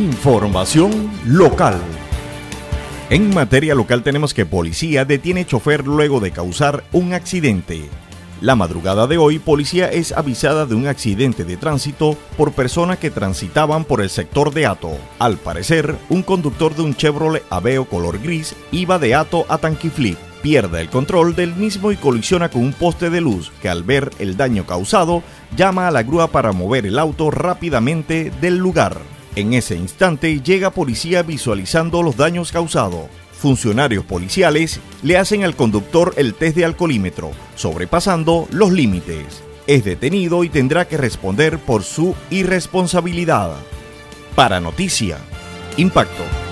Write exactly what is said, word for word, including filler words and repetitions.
Información local. En materia local tenemos que policía detiene chofer luego de causar un accidente. La madrugada de hoy, policía es avisada de un accidente de tránsito por personas que transitaban por el sector de Hato. Al parecer, un conductor de un Chevrolet Aveo color gris iba de Hato a Tanquiflip. Pierde el control del mismo y colisiona con un poste de luz que, al ver el daño causado, llama a la grúa para mover el auto rápidamente del lugar. En ese instante llega policía visualizando los daños causados. Funcionarios policiales le hacen al conductor el test de alcoholímetro, sobrepasando los límites. Es detenido y tendrá que responder por su irresponsabilidad. Para Noticia Impacto.